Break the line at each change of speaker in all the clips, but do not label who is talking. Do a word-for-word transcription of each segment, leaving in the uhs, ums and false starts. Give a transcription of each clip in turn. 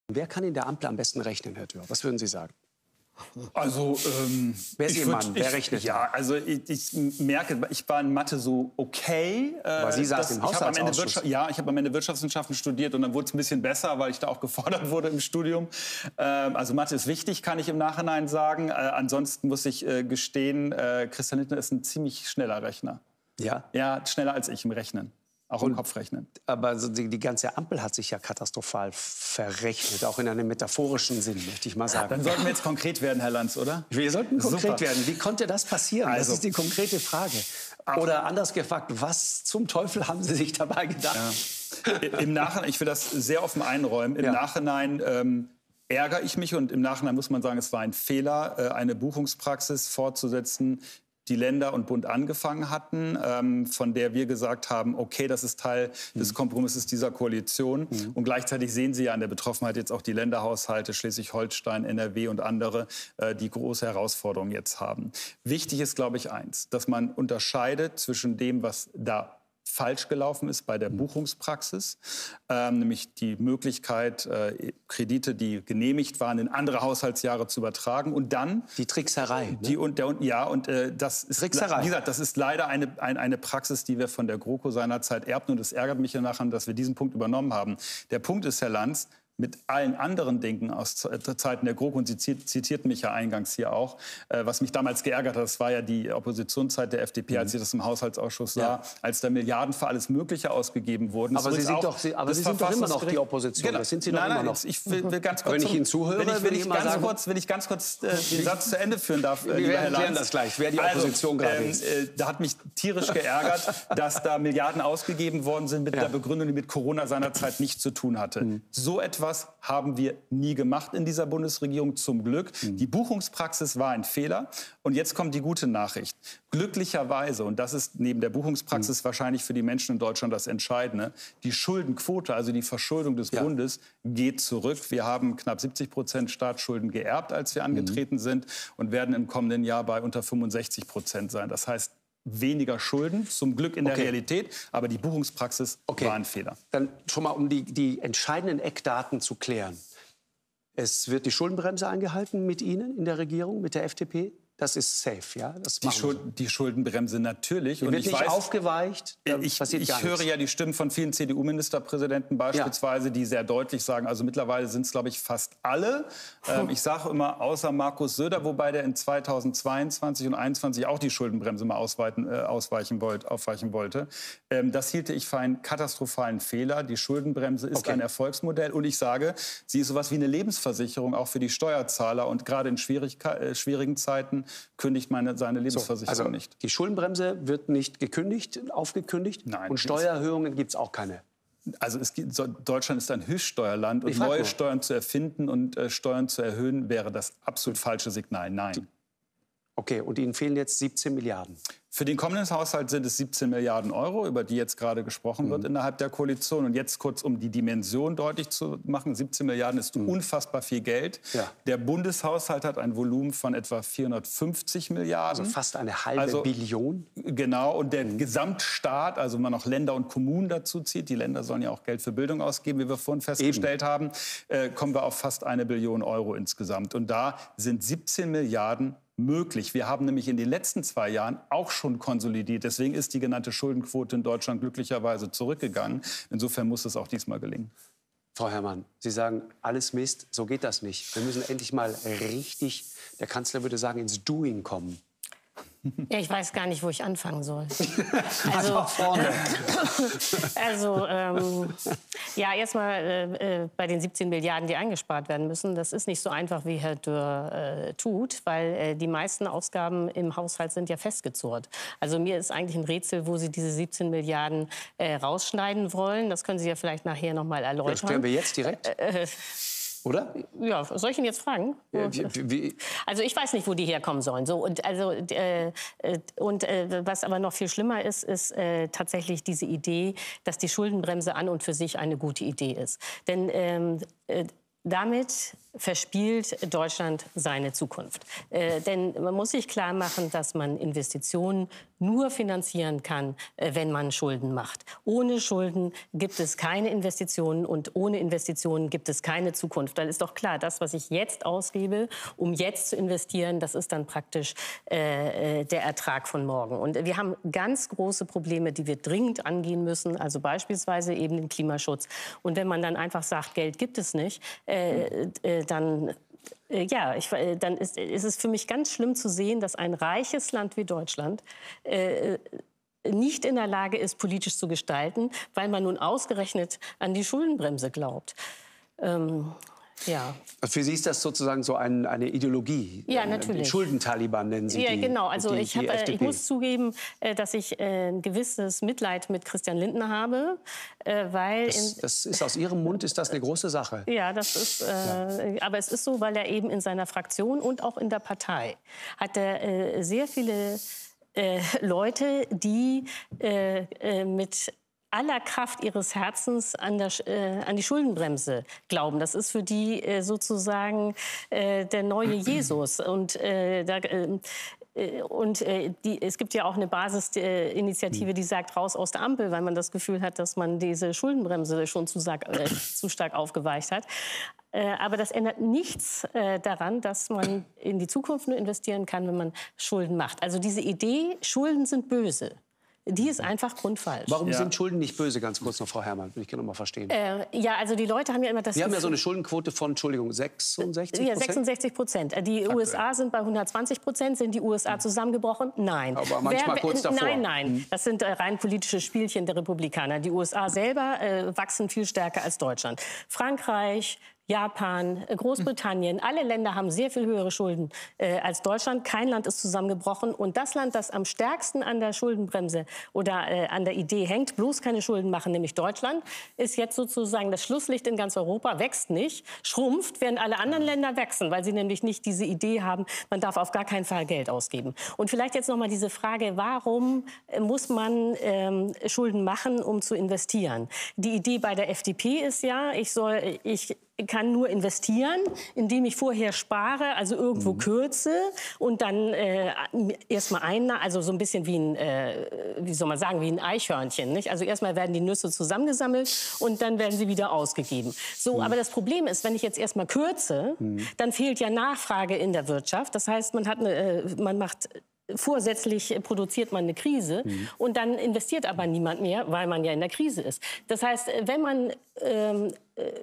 Wer kann in der Ampel am besten rechnen, Herr Dürr? Was würden Sie sagen?
Also, ähm,
wer ist Ihr Mann?
Würd,
wer
ich,
rechnet?
Ja, also ich, ich merke, ich war in Mathe so okay. Äh,
Aber Sie saßen im Haushaltsausschuss.
Ende Ja, ich habe am Ende Wirtschaftswissenschaften studiert und dann wurde es ein bisschen besser, weil ich da auch gefordert wurde im Studium. Ähm, also Mathe ist wichtig, kann ich im Nachhinein sagen. Äh, ansonsten muss ich äh, gestehen, äh, Christian Lindner ist ein ziemlich schneller Rechner.
Ja?
Ja, schneller als ich im Rechnen. Auch im Kopfrechnen.
Aber so die, die ganze Ampel hat sich ja katastrophal verrechnet, auch in einem metaphorischen Sinn, möchte ich mal sagen.
Dann sollten wir jetzt konkret werden, Herr Lanz, oder?
Wir sollten konkret
Super.
werden. Wie konnte das passieren?
Also,
das ist die konkrete Frage. Oder anders gefragt, was zum Teufel haben Sie sich dabei gedacht?
Ja. Im Nachhinein, ich will das sehr offen einräumen, im ja. Nachhinein ähm, ärgere ich mich und im Nachhinein muss man sagen, es war ein Fehler, äh, eine Buchungspraxis fortzusetzen, die Länder und Bund angefangen hatten, ähm, von der wir gesagt haben, okay, das ist Teil mhm. des Kompromisses dieser Koalition. Mhm. Und gleichzeitig sehen Sie ja an der Betroffenheit jetzt auch die Länderhaushalte, Schleswig-Holstein, N R W und andere, äh, die große Herausforderungen jetzt haben. Wichtig ist, glaube ich, eins, dass man unterscheidet zwischen dem, was da falsch gelaufen ist bei der Buchungspraxis, ähm, nämlich die Möglichkeit, äh, Kredite, die genehmigt waren, in andere Haushaltsjahre zu übertragen und dann
die Trickserei. Ne?
Die und der ja und äh, das ist
Trickserei.
Wie gesagt, das ist leider eine, ein, eine Praxis, die wir von der GroKo seinerzeit erbten und es ärgert mich nachher, dass wir diesen Punkt übernommen haben. Der Punkt ist, Herr Lanz, mit allen anderen Dingen aus Zeiten der GroKo, und Sie zitierten mich ja eingangs hier auch, äh, was mich damals geärgert hat, das war ja die Oppositionszeit der F D P, mhm. als ich das im Haushaltsausschuss sah, ja. als da Milliarden für alles Mögliche ausgegeben wurden.
Aber Sie sind doch, Sie, aber Sie sind doch immer noch die Opposition,
genau.
das sind Sie doch
nein,
immer
nein,
noch.
Ich will, will ganz kurz
wenn ich Ihnen zuhöre,
wenn ich, wenn ich,
ich
ganz,
sagen,
kurz, wenn ich ganz kurz äh, den Satz zu Ende führen darf, äh,
wir
lieber Herr Lanz.
erklären das gleich, wer die Opposition
also,
gerade
ähm,
ist.
Äh, da hat mich tierisch geärgert, dass da Milliarden ausgegeben worden sind mit ja. der Begründung, die mit Corona seinerzeit nichts zu tun hatte. Mhm. So etwas haben wir nie gemacht in dieser Bundesregierung, zum Glück. Mhm. Die Buchungspraxis war ein Fehler. Und jetzt kommt die gute Nachricht. Glücklicherweise, und das ist neben der Buchungspraxis mhm. wahrscheinlich für die Menschen in Deutschland das Entscheidende, die Schuldenquote, also die Verschuldung des ja. Bundes, geht zurück. Wir haben knapp siebzig Prozent Staatsschulden geerbt, als wir angetreten mhm. sind, und werden im kommenden Jahr bei unter fünfundsechzig Prozent sein. Das heißt, weniger Schulden, zum Glück in der okay. Realität, aber die Buchungspraxis okay. war ein Fehler.
Dann schon mal, um die, die entscheidenden Eckdaten zu klären. Es wird die Schuldenbremse eingehalten mit Ihnen in der Regierung, mit der F D P. Das ist safe, ja? Das
die, Schuld, die Schuldenbremse natürlich.
Die
und
wird
ich
nicht
weiß,
aufgeweicht.
Ich, ich höre ja die Stimmen von vielen C D U-Ministerpräsidenten beispielsweise, ja. die sehr deutlich sagen, also mittlerweile sind es, glaube ich, fast alle. Ähm, ich sage immer, außer Markus Söder, wobei der in zweitausendzweiundzwanzig und zweitausendeinundzwanzig auch die Schuldenbremse mal ausweiten, äh, ausweichen wollt, aufweichen wollte. Ähm, das hielte ich für einen katastrophalen Fehler. Die Schuldenbremse ist okay. ein Erfolgsmodell. Und ich sage, sie ist sowas wie eine Lebensversicherung, auch für die Steuerzahler. Und gerade in schwierig, äh, schwierigen Zeiten kündigt meine, seine Lebensversicherung
so, also
nicht.
Die Schuldenbremse wird nicht gekündigt, aufgekündigt?
Nein.
Und Steuererhöhungen gibt es auch keine?
Also es gibt, Deutschland ist ein Höchststeuerland und neue nur. Steuern zu erfinden und äh, Steuern zu erhöhen, wäre das absolut falsche Signal. Nein.
Okay, und Ihnen fehlen jetzt siebzehn Milliarden.
Für den kommenden Haushalt sind es siebzehn Milliarden Euro, über die jetzt gerade gesprochen mhm. wird innerhalb der Koalition. Und jetzt kurz, um die Dimension deutlich zu machen, siebzehn Milliarden ist mhm. unfassbar viel Geld. Ja. Der Bundeshaushalt hat ein Volumen von etwa vierhundertfünfzig Milliarden.
Also fast eine halbe
also,
Billion.
Genau, und der mhm. Gesamtstaat, also wenn man noch Länder und Kommunen dazu zieht, die Länder sollen ja auch Geld für Bildung ausgeben, wie wir vorhin festgestellt Eben. haben, äh, kommen wir auf fast eine Billion Euro insgesamt. Und da sind siebzehn Milliarden möglich. Wir haben nämlich in den letzten zwei Jahren auch schon konsolidiert. Deswegen ist die genannte Schuldenquote in Deutschland glücklicherweise zurückgegangen. Insofern muss es auch diesmal gelingen.
Frau Herrmann, Sie sagen, alles Mist, so geht das nicht. Wir müssen endlich mal richtig, der Kanzler würde sagen, ins Doing kommen.
Ja, ich weiß gar nicht, wo ich anfangen soll.
Also, also vorne.
Also, ähm, ja, erstmal äh, bei den siebzehn Milliarden, die eingespart werden müssen. Das ist nicht so einfach, wie Herr Dürr äh, tut, weil äh, die meisten Ausgaben im Haushalt sind ja festgezurrt. Also mir ist eigentlich ein Rätsel, wo Sie diese siebzehn Milliarden äh, rausschneiden wollen. Das können Sie ja vielleicht nachher noch mal erläutern.
Das klären wir jetzt direkt. Äh, äh, Oder?
Ja, soll ich ihn jetzt fragen?
Ja, wie, wie?
Also ich weiß nicht, wo die herkommen sollen. So, und also, äh, und äh, was aber noch viel schlimmer ist, ist äh, tatsächlich diese Idee, dass die Schuldenbremse an und für sich eine gute Idee ist. Denn ähm, äh, damit verspielt Deutschland seine Zukunft. Äh, denn man muss sich klar machen, dass man Investitionen nur finanzieren kann, äh, wenn man Schulden macht. Ohne Schulden gibt es keine Investitionen und ohne Investitionen gibt es keine Zukunft. Dann ist doch klar, das, was ich jetzt ausgebe, um jetzt zu investieren, das ist dann praktisch äh, der Ertrag von morgen. Und wir haben ganz große Probleme, die wir dringend angehen müssen, also beispielsweise eben den Klimaschutz. Und wenn man dann einfach sagt, Geld gibt es nicht, äh, äh, dann... Ja, ich, dann ist, ist es für mich ganz schlimm zu sehen, dass ein reiches Land wie Deutschland äh, nicht in der Lage ist, politisch zu gestalten, weil man nun ausgerechnet an die Schuldenbremse glaubt. Ähm, ja.
Für Sie ist das sozusagen so ein, eine Ideologie?
Ja, natürlich.
Schulden-Taliban nennen Sie
ja,
die.
Ja, genau. Also
die,
ich,
die
hab, ich muss zugeben, dass ich ein gewisses Mitleid mit Christian Lindner habe, weil...
Das, das ist aus Ihrem Mund ist das eine große Sache.
Ja, das ist... Äh, ja. Aber es ist so, weil er eben in seiner Fraktion und auch in der Partei hat er äh, sehr viele äh, Leute, die äh, äh, mit aller Kraft ihres Herzens an, der, äh, an die Schuldenbremse glauben. Das ist für die äh, sozusagen äh, der neue Jesus. Und, äh, da, äh, und äh, die, es gibt ja auch eine Basisinitiative, die sagt, raus aus der Ampel, weil man das Gefühl hat, dass man diese Schuldenbremse schon zu, äh, zu stark aufgeweicht hat. Äh, aber das ändert nichts äh, daran, dass man in die Zukunft nur investieren kann, wenn man Schulden macht. Also diese Idee, Schulden sind böse, die ist einfach grundfalsch.
Warum
ja.
sind Schulden nicht böse? Ganz kurz noch, Frau Herrmann, würde ich gerne noch mal verstehen.
Äh, ja, also die Leute haben ja immer das
Wir
Gefühl,
haben ja so eine Schuldenquote von, Entschuldigung, sechsundsechzig Prozent?
Ja, sechsundsechzig Prozent. Die U S A sind bei hundertzwanzig Prozent. Sind die U S A zusammengebrochen? Nein.
Aber manchmal
Wer,
kurz davor.
Nein, nein. Das sind äh, rein politische Spielchen der Republikaner. Die U S A selber äh, wachsen viel stärker als Deutschland. Frankreich, Japan, Großbritannien, alle Länder haben sehr viel höhere Schulden äh, als Deutschland. Kein Land ist zusammengebrochen. Und das Land, das am stärksten an der Schuldenbremse oder äh, an der Idee hängt, bloß keine Schulden machen, nämlich Deutschland, ist jetzt sozusagen das Schlusslicht in ganz Europa, wächst nicht, schrumpft, während alle anderen Länder wachsen, weil sie nämlich nicht diese Idee haben, man darf auf gar keinen Fall Geld ausgeben. Und vielleicht jetzt noch mal diese Frage, warum muss man ähm, Schulden machen, um zu investieren? Die Idee bei der F D P ist ja, ich soll, ich kann nur investieren, indem ich vorher spare, also irgendwo mhm. kürze und dann äh, erstmal ein, also so ein bisschen wie ein, äh, wie soll man sagen, wie ein Eichhörnchen, nicht? Also erstmal werden die Nüsse zusammengesammelt und dann werden sie wieder ausgegeben. So, mhm. aber das Problem ist, wenn ich jetzt erstmal kürze, mhm. dann fehlt ja Nachfrage in der Wirtschaft. Das heißt, man hat eine, äh, man macht vorsätzlich produziert man eine Krise mhm. und dann investiert aber niemand mehr, weil man ja in der Krise ist. Das heißt, wenn man ähm,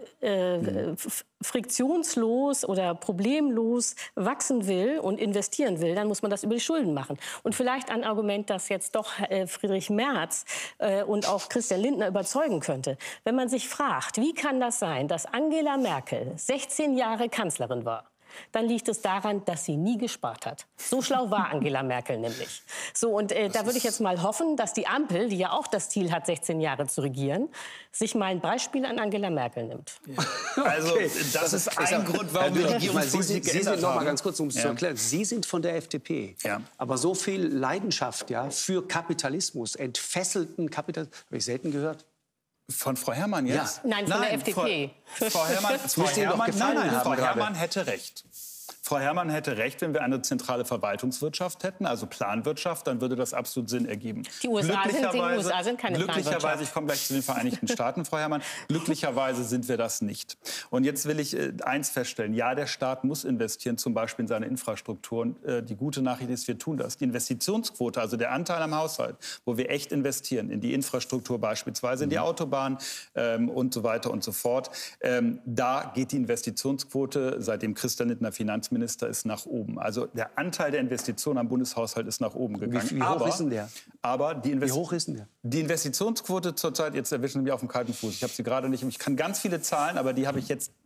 äh, mhm. friktionslos oder problemlos wachsen will und investieren will, dann muss man das über die Schulden machen. Und vielleicht ein Argument, das jetzt doch äh, Friedrich Merz äh, und auch Christian Lindner überzeugen könnte. Wenn man sich fragt, wie kann das sein, dass Angela Merkel sechzehn Jahre Kanzlerin war, dann liegt es daran, dass sie nie gespart hat. So schlau war Angela Merkel nämlich. So, und äh, da würde ich jetzt mal hoffen, dass die Ampel, die ja auch das Ziel hat, sechzehn Jahre zu regieren, sich mal ein Beispiel an Angela Merkel nimmt.
Ja. Also okay. das, das ist ein Grund, warum die Regierungspolitik
Sie sind noch mal ganz kurz, um es
ja.
zu erklären. Sie sind von der F D P. Ja. Aber so viel Leidenschaft ja, für Kapitalismus, entfesselten Kapitalismus, habe ich selten gehört.
Von Frau Herrmann jetzt?
Ja. Nein, von
nein,
der F D P.
Frau, Frau Herrmann, Frau Herrmann, nein, nein, Frau Herrmann hätte recht. Frau Herrmann hätte recht, wenn wir eine zentrale Verwaltungswirtschaft hätten, also Planwirtschaft, dann würde das absolut Sinn ergeben.
Die U S A, sind, die U S A sind keine
Glücklicherweise,
Planwirtschaft.
ich komme gleich zu den Vereinigten Staaten, Frau Herrmann, glücklicherweise sind wir das nicht. Und jetzt will ich äh, eins feststellen, ja, der Staat muss investieren, zum Beispiel in seine Infrastruktur. Und äh, die gute Nachricht ist, wir tun das. Die Investitionsquote, also der Anteil am Haushalt, wo wir echt investieren, in die Infrastruktur beispielsweise, in die Autobahn ähm, und so weiter und so fort, ähm, da geht die Investitionsquote, seitdem Christian Lindner Finanzminister ist, nach oben. Also der Anteil der Investitionen am Bundeshaushalt ist nach oben gegangen.
Wie, wie hoch
aber,
ist denn der?
Aber die, Invest
wie hoch ist denn der?
Die Investitionsquote zurzeit, jetzt erwischen Sie mich auf dem kalten Fuß. Ich habe sie gerade nicht. Ich kann ganz viele Zahlen, aber die habe ich jetzt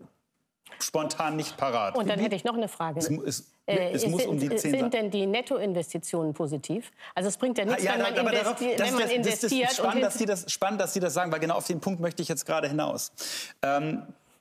spontan nicht parat.
Und dann hätte ich noch eine Frage.
Es, es, äh, es muss
sind,
um die zehn
sind denn die Nettoinvestitionen positiv? Also es bringt ja nichts,
ja,
wenn man,
aber
investi
das,
wenn man
das,
investiert.
Das ist spannend, dass Sie das, spannend, dass Sie das sagen, weil genau auf den Punkt möchte ich jetzt gerade hinaus. Ähm,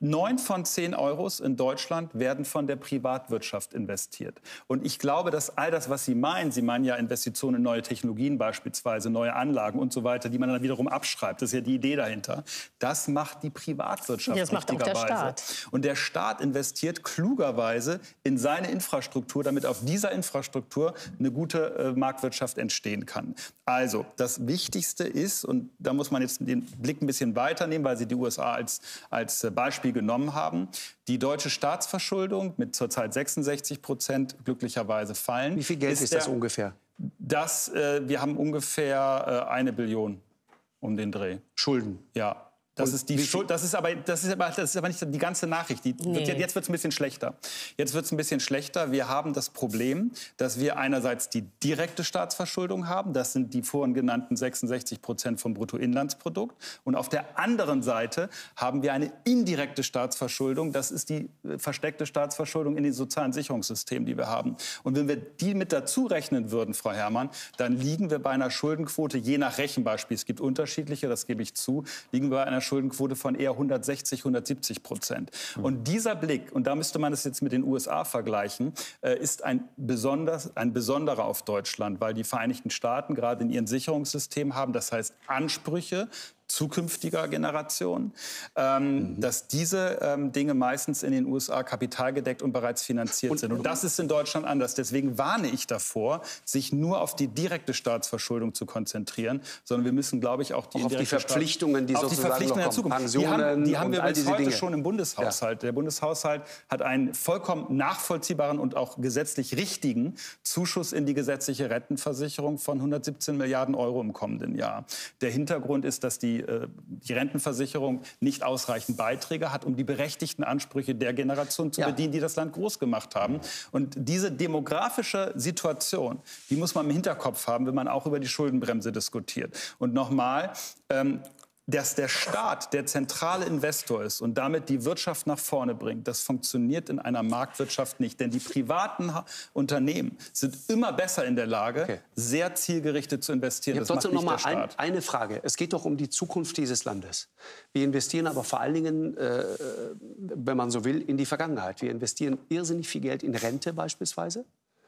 Neun von zehn Euros in Deutschland werden von der Privatwirtschaft investiert. Und ich glaube, dass all das, was Sie meinen, Sie meinen ja Investitionen in neue Technologien beispielsweise, neue Anlagen und so weiter, die man dann wiederum abschreibt, das ist ja die Idee dahinter, das macht die Privatwirtschaft.
Das macht auch der Staat.
Und der Staat investiert klugerweise in seine Infrastruktur, damit auf dieser Infrastruktur eine gute äh, Marktwirtschaft entstehen kann. Also, das Wichtigste ist, und da muss man jetzt den Blick ein bisschen weiternehmen, weil Sie die U S A als, als Beispiel genommen haben, die deutsche Staatsverschuldung mit zurzeit sechsundsechzig Prozent glücklicherweise fallen.
Wie viel Geld ist, ist das der, ungefähr?
Das, äh, wir haben ungefähr äh, eine Billion um den Dreh.
Schulden?
Ja. Das ist, die Schuld, das, ist aber, das, ist aber, das ist aber nicht die ganze Nachricht. Die
nee.
wird, jetzt wird es ein bisschen schlechter. Jetzt wird es ein bisschen schlechter. Wir haben das Problem, dass wir einerseits die direkte Staatsverschuldung haben. Das sind die vorhin genannten sechsundsechzig Prozent vom Bruttoinlandsprodukt. Und auf der anderen Seite haben wir eine indirekte Staatsverschuldung. Das ist die versteckte Staatsverschuldung in den sozialen Sicherungssystemen, die wir haben. Und wenn wir die mit dazu rechnen würden, Frau Herrmann, dann liegen wir bei einer Schuldenquote, je nach Rechenbeispiel, es gibt unterschiedliche, das gebe ich zu, liegen wir bei einer Schuldenquote von eher hundertsechzig, hundertsiebzig Prozent. Mhm. Und dieser Blick, und da müsste man es jetzt mit den U S A vergleichen, äh, ist ein, besonders, ein besonderer auf Deutschland, weil die Vereinigten Staaten gerade in ihrem Sicherungssystem haben, das heißt Ansprüche zukünftiger Generationen, ähm, mhm. dass diese ähm, Dinge meistens in den U S A kapitalgedeckt und bereits finanziert und, sind. Und das ist in Deutschland anders. Deswegen warne ich davor, sich nur auf die direkte Staatsverschuldung zu konzentrieren, sondern wir müssen, glaube ich, auch die,
auch auf die Verpflichtungen, die
auf
sozusagen
die Verpflichtungen
noch kommen.
Pensionen, die haben, die haben wir bis heute
Dinge.
schon im Bundeshaushalt. Ja. Der Bundeshaushalt hat einen vollkommen nachvollziehbaren und auch gesetzlich richtigen Zuschuss in die gesetzliche Rentenversicherung von hundertsiebzehn Milliarden Euro im kommenden Jahr. Der Hintergrund ist, dass die die Rentenversicherung nicht ausreichend Beiträge hat, um die berechtigten Ansprüche der Generation zu ja. bedienen, die das Land groß gemacht haben. Und diese demografische Situation, die muss man im Hinterkopf haben, wenn man auch über die Schuldenbremse diskutiert. Und nochmal, ähm, dass der Staat der zentrale Investor ist und damit die Wirtschaft nach vorne bringt, das funktioniert in einer Marktwirtschaft nicht. Denn die privaten Unternehmen sind immer besser in der Lage, okay. sehr zielgerichtet zu investieren.
Ich habe trotzdem noch mal ein, eine Frage. Es geht doch um die Zukunft dieses Landes. Wir investieren aber vor allen Dingen, äh, wenn man so will, in die Vergangenheit. Wir investieren irrsinnig viel Geld in Rente beispielsweise.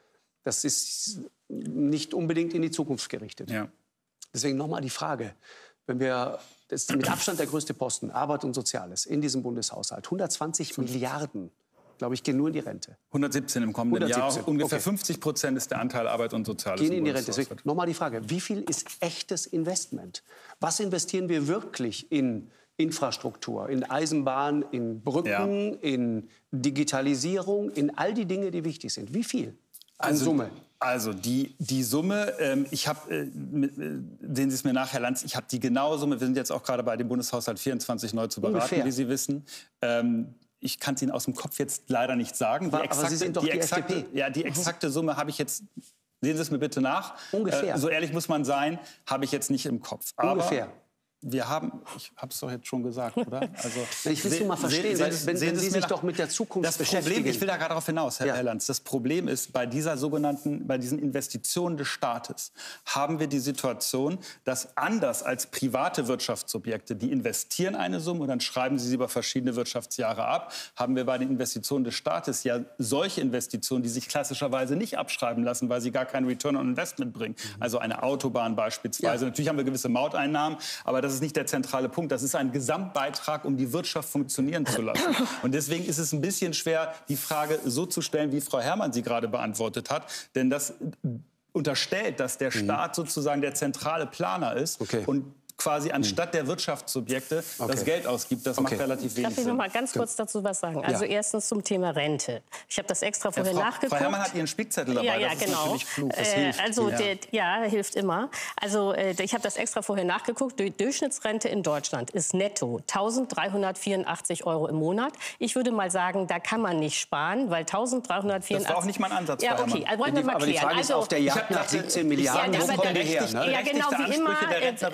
Das ist nicht unbedingt in die Zukunft gerichtet. Ja. Deswegen noch mal die Frage. Wenn wir, das ist mit Abstand der größte Posten, Arbeit und Soziales, in diesem Bundeshaushalt, hundertzwanzig Milliarden, glaube ich, gehen nur in die Rente.
hundertsiebzehn im kommenden hundertsiebzehn. Jahr. Ungefähr okay. fünfzig Prozent ist der Anteil Arbeit und Soziales.
Gehen in die Rente. Deswegen nochmal die Frage, wie viel ist echtes Investment? Was investieren wir wirklich in Infrastruktur, in Eisenbahn, in Brücken, ja. in Digitalisierung, in all die Dinge, die wichtig sind? Wie viel an
also,
Summe?
Also die, die Summe, ähm, ich habe, äh, sehen Sie es mir nach, Herr Lanz, ich habe die genaue Summe, wir sind jetzt auch gerade bei dem Bundeshaushalt vierundzwanzig neu zu beraten, Ungefähr. Wie Sie wissen. Ähm, ich kann es Ihnen aus dem Kopf jetzt leider nicht sagen. Die
aber,
exakte,
aber Sie sind doch
die,
die
exakte,
F D P.
Ja, die exakte Summe habe ich jetzt, sehen Sie es mir bitte nach.
Ungefähr.
Äh, so ehrlich muss man sein, habe ich jetzt nicht im Kopf. Aber
Ungefähr.
Wir haben, ich habe es doch jetzt schon gesagt, oder? Also,
ich will es nur mal verstehen,
sehen,
weil, wenn,
sehen
wenn Sie sich doch mit der Zukunft
das
beschäftigen.
Problem, ich will da gerade darauf hinaus, Herr,
ja.
Herr Lanz. Das Problem ist, bei dieser sogenannten, bei diesen Investitionen des Staates haben wir die Situation, dass anders als private Wirtschaftsobjekte, die investieren eine Summe und dann schreiben sie sie über verschiedene Wirtschaftsjahre ab, haben wir bei den Investitionen des Staates ja solche Investitionen, die sich klassischerweise nicht abschreiben lassen, weil sie gar keinen Return on Investment bringen. Mhm. Also eine Autobahn beispielsweise. Ja. Natürlich haben wir gewisse Mauteinnahmen, aber das ist nicht der zentrale Punkt. Das ist ein Gesamtbeitrag, um die Wirtschaft funktionieren zu lassen. Und deswegen ist es ein bisschen schwer, die Frage so zu stellen, wie Frau Herrmann sie gerade beantwortet hat. Denn das unterstellt, dass der Staat sozusagen der zentrale Planer ist. Okay. Und quasi anstatt der Wirtschaftssubjekte okay. das Geld ausgibt. Das okay. macht relativ wenig Sinn.
Darf ich noch mal ganz kurz dazu was sagen? Also ja. erstens zum Thema Rente. Ich habe das extra vorher
ja, Frau,
nachgeguckt.
Frau Herrmann hat ihren Spickzettel dabei.
Ja, ja,
das
genau.
ist natürlich klug. Das
äh,
hilft.
Also
ja.
Der, ja, hilft immer. Also äh, ich habe das extra vorher nachgeguckt. Die Durchschnittsrente in Deutschland ist netto eintausenddreihundertvierundachtzig Euro im Monat. Ich würde mal sagen, da kann man nicht sparen, weil eintausenddreihundertvierundachtzig...
Das war auch nicht mein Ansatz,
ja,
Frau
okay.
Herrmann.
Wollen wir mal
aber die Frage
also,
ist auf der Jagd nach siebzehn Milliarden.
Ja,
wo kommen wir her?
Ne? Ja, genau, wie immer.
Der Rentnerin und Rentner.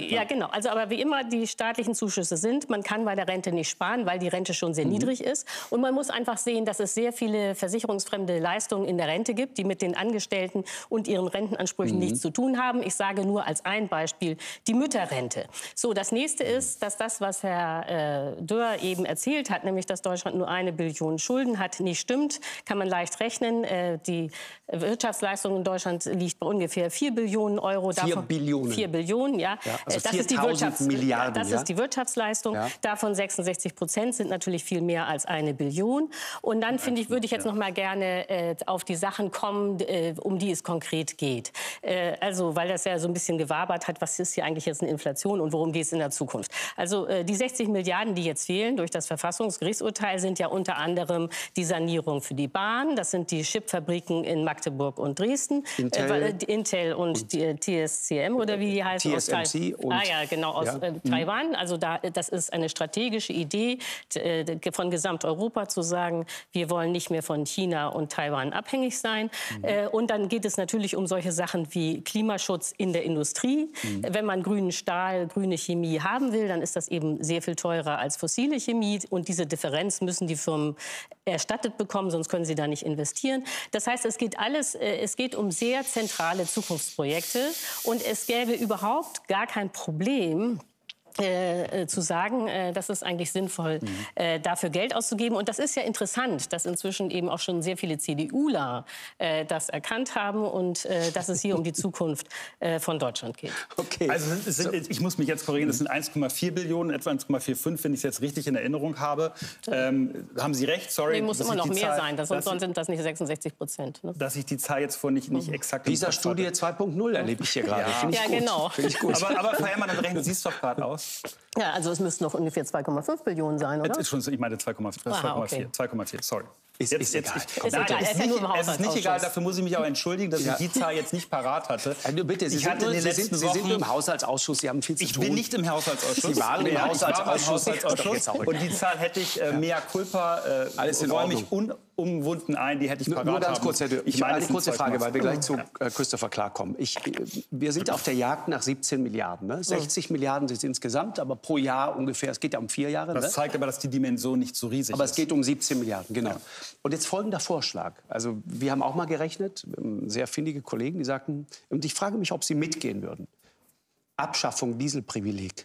Ja, genau. Also, aber wie immer die staatlichen Zuschüsse sind, man kann bei der Rente nicht sparen, weil die Rente schon sehr mhm. niedrig ist. Und man muss einfach sehen, dass es sehr viele versicherungsfremde Leistungen in der Rente gibt, die mit den Angestellten und ihren Rentenansprüchen mhm. nichts zu tun haben. Ich sage nur als ein Beispiel die Mütterrente. So, das nächste ist, dass das, was Herr äh, Dörr eben erzählt hat, nämlich dass Deutschland nur eine Billion Schulden hat, nicht stimmt. Kann man leicht rechnen. Äh, die Wirtschaftsleistung in Deutschland liegt bei ungefähr vier Billionen Euro.
Vier
davon,
Billionen.
Vier Billionen, ja.
ja also
das ist die Wirtschafts
Milliarden,
das
ja?
ist die Wirtschaftsleistung. Ja. Davon sechsundsechzig Prozent sind natürlich viel mehr als eine Billion. Und dann finde ich, würde ich jetzt ja. noch mal gerne äh, auf die Sachen kommen, äh, um die es konkret geht. Äh, also, weil das ja so ein bisschen gewabert hat, was ist hier eigentlich jetzt eine Inflation und worum geht es in der Zukunft? Also äh, die sechzig Milliarden, die jetzt fehlen durch das Verfassungsgerichtsurteil, sind ja unter anderem die Sanierung für die Bahn. Das sind die Chipfabriken in Magdeburg und Dresden.
Intel,
äh, Intel und, und die T S C M oder wie die heißen.
T S M C
aus, und, ah ja, genau, aus ja. äh, Taiwan. Also da, das ist eine strategische Idee äh, von Gesamteuropa zu sagen, wir wollen nicht mehr von China und Taiwan abhängig sein. Mhm. Äh, und dann geht es natürlich um solche Sachen wie Klimaschutz in der Industrie. Mhm. Wenn man grünen Stahl, grüne Chemie haben will, dann ist das eben sehr viel teurer als fossile Chemie. Und diese Differenz müssen die Firmen erstattet bekommen, sonst können sie da nicht investieren. Das heißt, es geht alles, äh, es geht um sehr zentrale Zukunftsprojekte. Und es gäbe überhaupt gar kein Problem, Äh, äh, zu sagen, äh, das ist eigentlich sinnvoll, mhm. äh, dafür Geld auszugeben. Und das ist ja interessant, dass inzwischen eben auch schon sehr viele CDUler äh, das erkannt haben und äh, dass es hier um die Zukunft äh, von Deutschland geht.
Okay. Also es sind, ich muss mich jetzt korrigieren, das sind eins Komma vier Billionen, etwa eins Komma fünfundvierzig, wenn ich es jetzt richtig in Erinnerung habe. Ähm, haben Sie recht? Sorry.
Nee, muss immer noch mehr
Zahl,
sein, das, sonst sind das nicht sechsundsechzig Prozent. Ne?
Dass ich die Zahl jetzt vor nicht, nicht mhm. exakt...
Dieser Studie zwei Punkt null erlebe ich hier gerade.
Ja, ja genau.
Find ich gut.
Aber, aber Frau Herrmann, dann rechnen Sie es doch gerade aus.
Ja, also es müssten noch ungefähr zwei Komma fünf Billionen sein, oder?
Ich meine zwei Komma vier,
okay.
zwei Komma vier, sorry.
Ist,
jetzt,
ist
jetzt,
egal.
Ich,
ist
nein,
egal.
Es, ist nicht,
ja
es ist nicht egal, dafür muss ich mich auch entschuldigen, dass ja. ich die Zahl jetzt nicht parat hatte.
Also bitte, Sie,
ich
sind,
hatte
nur,
in den
Sie, sind, Sie sind nur im Haushaltsausschuss, Sie haben viel zu
ich
tun.
Ich bin nicht im Haushaltsausschuss.
Sie waren im
ja,
Haushaltsausschuss.
Im Haushaltsausschuss. Und die Zahl hätte ich äh, mea culpa, äh,
alles in
räume ich unumwunden ein, die hätte ich parat
Nur ganz
haben.
kurz, Herr Dürr, ich meine, eine kurze Frage, weil wir gleich zu äh, Christopher Clark kommen. Ich, wir sind auf der Jagd nach siebzehn Milliarden. Ne? sechzig mhm. Milliarden sind es insgesamt, aber pro Jahr ungefähr. Es geht ja um vier Jahre.
Das
ne?
zeigt aber, dass die Dimension nicht so riesig
aber
ist.
Aber es geht um siebzehn Milliarden, genau. Ja. Und jetzt folgender Vorschlag. Also wir haben auch mal gerechnet, sehr findige Kollegen, die sagten, und ich frage mich, ob sie mitgehen würden. Abschaffung Dieselprivileg.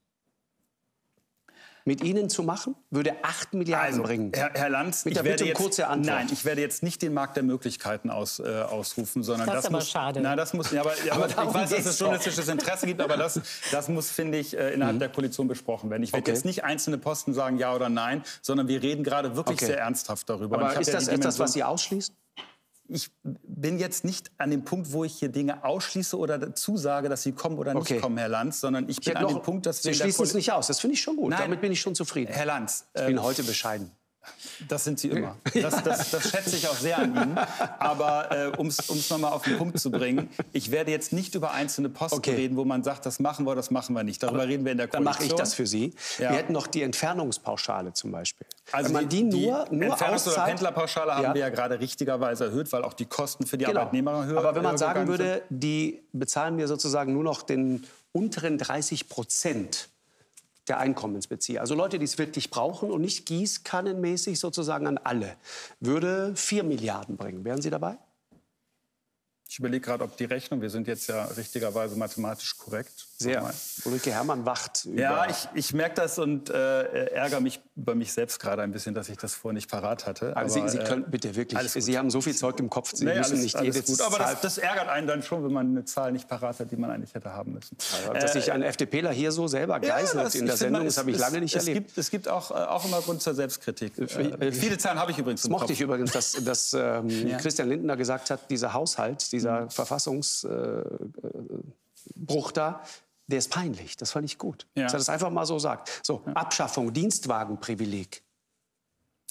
Mit Ihnen zu machen, würde acht Milliarden
also,
bringen.
Herr, Herr Lanz,
Mit der
ich werde
Bitte um
jetzt,
kurze Antwort.
Nein, ich werde jetzt nicht den Markt der Möglichkeiten aus, äh, ausrufen, sondern
das,
das
ist aber
muss,
schade.
Na, das muss, ja, aber, ja, aber ich weiß, dass es journalistisches Interesse gibt, aber das, das muss, finde ich, äh, innerhalb mhm. der Koalition besprochen werden. Ich werde okay. jetzt nicht einzelne Posten sagen, ja oder nein, sondern wir reden gerade wirklich okay. sehr ernsthaft darüber.
Aber ist
ja
das etwas, was Sie ausschließen?
Ich bin jetzt nicht an dem Punkt, wo ich hier Dinge ausschließe oder dazu sage, dass sie kommen oder nicht okay. kommen, Herr Lanz, sondern ich bin ich an noch, dem Punkt, dass wir...
Sie schließen es nicht aus, das finde ich schon gut. Nein, damit bin ich schon zufrieden.
Herr Lanz...
Ich bin äh, heute bescheiden.
Das sind Sie immer. Das, das, das schätze ich auch sehr an Ihnen. Aber äh, um es noch mal auf den Punkt zu bringen, ich werde jetzt nicht über einzelne Posten okay. reden, wo man sagt, das machen wir, das machen wir nicht. Darüber Aber reden wir in der Koalition.
Dann mache ich das für Sie. Ja. Wir hätten noch die Entfernungspauschale zum Beispiel.
Also
Wenn man die, die nur,
die
nur
Entfernungs- oder Pendlerpauschale haben
ja.
wir ja gerade richtigerweise erhöht, weil auch die Kosten für die genau. Arbeitnehmer höher.
Aber wenn man sagen würde, die bezahlen wir sozusagen nur noch den unteren dreißig Prozent der Einkommensbezieher. Also Leute, die es wirklich brauchen und nicht gießkannenmäßig sozusagen an alle, würde vier Milliarden bringen. Wären Sie dabei?
Ich überlege gerade, ob die Rechnung, wir sind jetzt ja richtigerweise mathematisch korrekt.
Sehr. Ulrike Herrmann wacht über...
Ja, ich, ich merke das und äh, ärgere mich über mich selbst gerade ein bisschen, dass ich das vorher nicht parat hatte.
Also
aber,
Sie, Sie können bitte wirklich, Sie haben so viel Zeug im Kopf, Sie nee, müssen
alles,
nicht
alles
jede
gut. Aber
Zahl...
das, das ärgert einen dann schon, wenn man eine Zahl nicht parat hat, die man eigentlich hätte haben müssen.
Also, dass sich ein FDPler hier so selber geißelt ja, das, in der Sendung, mal, das habe ich lange nicht
es
erlebt.
Gibt, es gibt auch, auch immer Grund zur Selbstkritik. Äh, viele Zahlen habe ich übrigens
Das
im
mochte
Kopf.
ich übrigens, dass, dass ähm, ja. Christian Lindner gesagt hat, dieser Haushalt, dieser mhm. Verfassungs... Bruch da, der ist peinlich. Das fand ich gut. Ja. Dass er das einfach mal so sagt. So, ja. Abschaffung, Dienstwagenprivileg.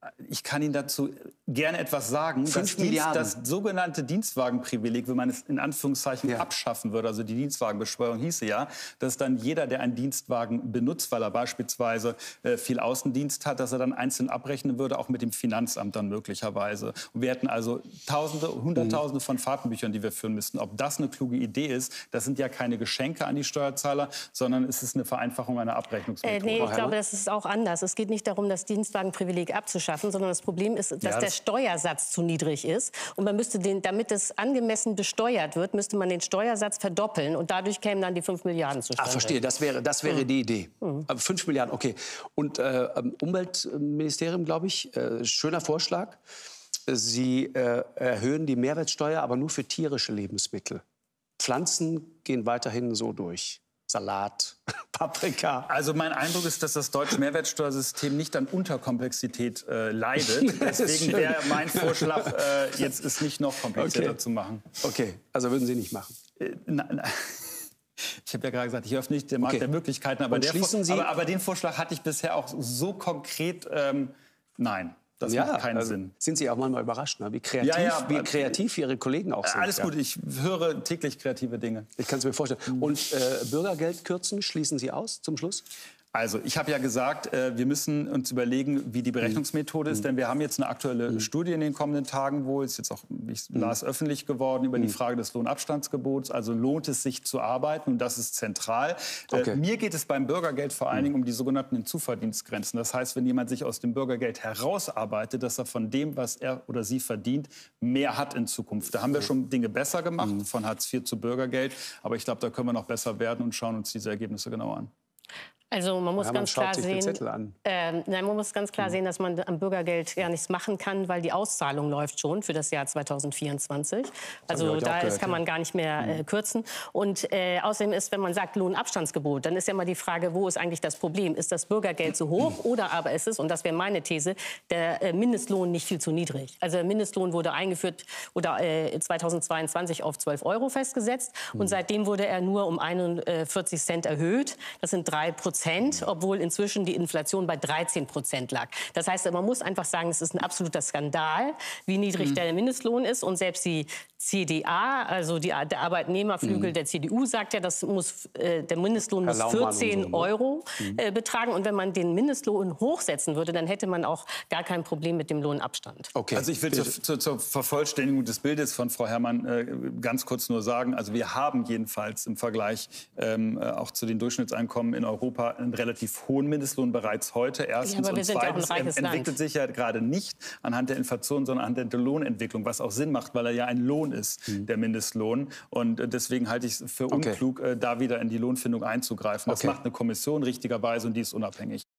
Ich kann Ihnen dazu gerne etwas sagen. Das, Dienst, das sogenannte Dienstwagenprivileg, wenn man es in Anführungszeichen ja. abschaffen würde, also die Dienstwagenbesteuerung hieße ja, dass dann jeder, der einen Dienstwagen benutzt, weil er beispielsweise äh, viel Außendienst hat, dass er dann einzeln abrechnen würde, auch mit dem Finanzamt dann möglicherweise. Und wir hätten also Tausende, Hunderttausende mhm. von Fahrtenbüchern, die wir führen müssten. Ob das eine kluge Idee ist, das sind ja keine Geschenke an die Steuerzahler, sondern es ist eine Vereinfachung einer Abrechnungsmethode.
Äh, nee, ich glaube, das ist auch anders. Es geht nicht darum, das Dienstwagenprivileg abzuschaffen, sondern das Problem ist, dass ja, das der Steuersatz zu niedrig ist. Und man müsste den, damit es angemessen besteuert wird, müsste man den Steuersatz verdoppeln. Und dadurch kämen dann die fünf Milliarden zustande.
Ah, verstehe. Das wäre, das wäre hm. die Idee. Hm. fünf Milliarden, okay. Und äh, Umweltministerium, glaube ich, äh, schöner Vorschlag. Sie äh, erhöhen die Mehrwertsteuer, aber nur für tierische Lebensmittel. Pflanzen gehen weiterhin so durch. Salat, Paprika.
Also mein Eindruck ist, dass das deutsche Mehrwertsteuersystem nicht an Unterkomplexität äh, leidet. Deswegen wäre mein Vorschlag, äh, jetzt es nicht noch komplizierter
okay.
zu machen.
Okay, also würden Sie nicht machen?
Äh, na, na. Ich habe ja gerade gesagt, ich öffne nicht den Markt okay. der Möglichkeiten. Aber, der,
Sie
aber, aber den Vorschlag hatte ich bisher auch so konkret, ähm, nein. Das ja, macht keinen
also
Sinn.
Sind Sie auch manchmal überrascht, ne? wie, kreativ, ja, ja, wie kreativ Ihre Kollegen auch sind?
Alles gut,
ja.
ich höre täglich kreative Dinge.
Ich kann es mir vorstellen. Und äh, Bürgergeld kürzen, schließen Sie aus zum Schluss?
Also, ich habe ja gesagt, wir müssen uns überlegen, wie die Berechnungsmethode ist. Denn wir haben jetzt eine aktuelle mhm. Studie in den kommenden Tagen, wo es jetzt auch, wie ich mhm. las, öffentlich geworden über mhm. die Frage des Lohnabstandsgebots. Also lohnt es sich zu arbeiten? Und das ist zentral. Okay. Äh, mir geht es beim Bürgergeld vor allen Dingen um die sogenannten Hinzuverdienstgrenzen. Das heißt, wenn jemand sich aus dem Bürgergeld herausarbeitet, dass er von dem, was er oder sie verdient, mehr hat in Zukunft. Da haben wir schon Dinge besser gemacht, mhm. von Hartz vier zu Bürgergeld. Aber ich glaube, da können wir noch besser werden und schauen uns diese Ergebnisse genauer an.
Also man muss
ja,
ganz
man
klar sehen, äh, nein, man muss ganz klar mhm. sehen, dass man am Bürgergeld gar nichts machen kann, weil die Auszahlung läuft schon für das Jahr zweitausendvierundzwanzig. Also da gehört, kann man ja. gar nicht mehr äh, kürzen. Und äh, außerdem ist, wenn man sagt Lohnabstandsgebot, dann ist ja mal die Frage, wo ist eigentlich das Problem? Ist das Bürgergeld zu hoch oder aber ist es, und das wäre meine These, der äh, Mindestlohn nicht viel zu niedrig? Also der Mindestlohn wurde eingeführt oder äh, zweitausendzweiundzwanzig auf zwölf Euro festgesetzt mhm. und seitdem wurde er nur um einundvierzig Cent erhöht. Das sind drei Prozent. Obwohl inzwischen die Inflation bei dreizehn Prozent lag. Das heißt, man muss einfach sagen, es ist ein absoluter Skandal, wie niedrig mhm. der Mindestlohn ist. Und selbst die C D A, also die, der Arbeitnehmerflügel mhm. der C D U, sagt ja, das muss, äh, der Mindestlohn muss vierzehn so, ne? Euro äh, betragen. Und wenn man den Mindestlohn hochsetzen würde, dann hätte man auch gar kein Problem mit dem Lohnabstand.
Okay. Also ich will zur, zur, zur Vervollständigung des Bildes von Frau Herrmann äh, ganz kurz nur sagen, also wir haben jedenfalls im Vergleich ähm, auch zu den Durchschnittseinkommen in Europa einen relativ hohen Mindestlohn bereits heute. Erstens.
Ja, und zweitens
ja entwickelt Land. sich ja gerade nicht anhand der Inflation, sondern anhand der Lohnentwicklung, was auch Sinn macht, weil er ja ein Lohn ist, mhm. der Mindestlohn. Und deswegen halte ich es für okay. unklug, da wieder in die Lohnfindung einzugreifen. Das okay. macht eine Kommission richtigerweise und die ist unabhängig.